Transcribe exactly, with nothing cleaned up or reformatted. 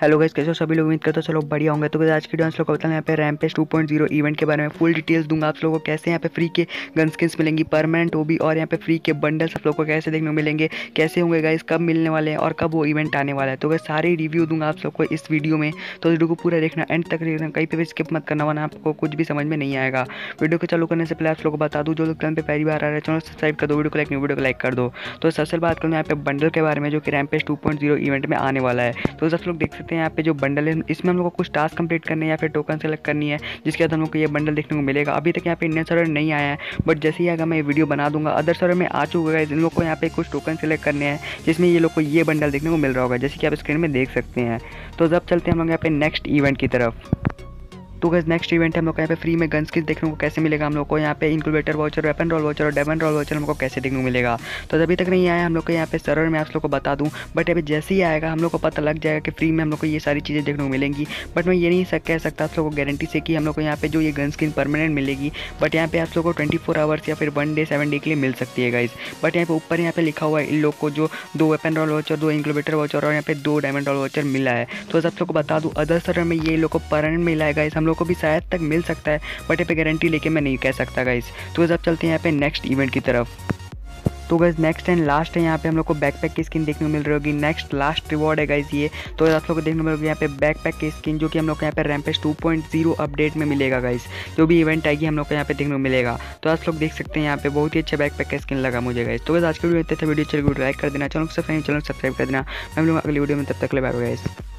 Hello guys, कैसे हो सभी लोग। उम्मीद करते हो चलो बढ़िया होंगे। तो गाइस आज की वीडियो में लोग बताने यहाँ पे rampage two point zero event के बारे में फुल डिटेल्स दूंगा आप लोगों को। कैसे यहाँ पे फ्री के गन स्किन्स मिलेंगी, परमानेंट वो भी, और यहाँ पे फ्री के बंडल्स आप लोगों को कैसे देखने को मिलेंगे, कैसे होंगे गाइस, कब मिलने वाले हैं और कब वो इवेंट आने वाला है। तो गाइस सारे रिव्यू दूंगा आप लोग को इस वीडियो में, तो वीडियो को पूरा देखना, एंड तक देखना, कहीं पे भी स्किप मत करना वरना आपको कुछ भी समझ में नहीं आएगा। वीडियो को चालू करने से पहले आप लोगों को बता दूं, जो लोग चैनल पे पहली बार आ रहे हैं चैनल सब्सक्राइब कर दो, वीडियो को लाइक नहीं वीडियो को लाइक कर दो। तो सबसे बात करूँ यहाँ पे बंडल के बारे में जो कि rampage two point zero event में आने वाला है। तो सब लोग देख सकते हैं यहाँ पे जो बंडल है, इसमें हम लोग को कुछ टास्क कंप्लीट करने या फिर टोकन सेलेक्ट करनी है, जिसके बाद हम लोग को ये बंडल देखने को मिलेगा। अभी तक यहाँ पे इंडियन सर्वर नहीं आया है, बट जैसे ही आएगा मैं ये वीडियो बना दूंगा। अदर सर्वर में आ चुका है, इन लोग को यहाँ पे कुछ टोकन सेलेक्ट करने हैं जिसमें ये लोग को ये बंडल देखने को मिल रहा होगा, जैसे कि आप स्क्रीन में देख सकते हैं। तो जब चलते हैं हम लोग यहाँ पे नेक्स्ट इवेंट की तरफ। तो गाइस नेक्स्ट इवेंट है हम लोग को यहाँ पे फ्री में गन स्किन्स देखने को कैसे मिलेगा। हम लोग को यहाँ पे incubator voucher, weapon royale voucher और डेमन रोल वाउचर हमको कैसे देखने को मिलेगा। तो अभी तक नहीं आया हम लोग को यहाँ पे सर्वर में, आप लोग को बता दूं। बट अभी जैसे ही आएगा हम लोग को पता लग जाएगा कि फ्री में हम लोग को ये सारी चीज़ें देखने को मिलेंगी। बट मैं ये नहीं सक कह सकता आप लोग को गारंटी से कि हम लोग को यहाँ पे जो ये गन स्किन परमानेंट मिलेगी। बट यहाँ पे आप लोग को ट्वेंटी फोर आवर्स या फिर वन डे सेवन डे के लिए मिल सकती है गाइस। बट यहाँ पे ऊपर यहाँ पे लिखा हुआ है इन लोग को जो दो वेपन रोल वाउचर, दो इंक्यूबेटर वाउचर और यहाँ पे दो डायमंड रोल वाउचर मिला है। तो आप लोग को बता दूं, अदर सर्वर में ये लोग को परमानेंट मिला है गाइस, हम लोग को भी शायद तक मिल सकता है, बट यहाँ पे गारंटी लेके मैं नहीं कह सकता गाइस। तो अब चलते हैं यहाँ पे नेक्स्ट इवेंट की तरफ। तो गाइस नेक्स्ट एंड लास्ट है, यहाँ पे हम लोग को बैकपैक की स्किन देखने को मिल रही होगी। नेक्स्ट लास्ट रिवॉर्ड है गाइस ये। तो आप लोग को देखने को मिलेगी यहाँ पे बैकपैक की स्किन, जो कि हम लोग को यहाँ पे rampage two point zero update में मिलेगा गाइस। जो भी इवेंट आएगी हम लोग को यहाँ पे देखने को मिलेगा। तो आप लोग देख सकते हैं यहाँ पे बहुत ही अच्छा बैकपैक का स्किन लगा मुझे गाइस। तो गाइस आज की वीडियो इतने वीडियो चलिए वीडियो लाइक कर देना, चैनल को सब्सक्राइब चैनल सब्सक्राइब कर देना। हम लोग अगली वीडियो में तब तक ले बाय गाइस।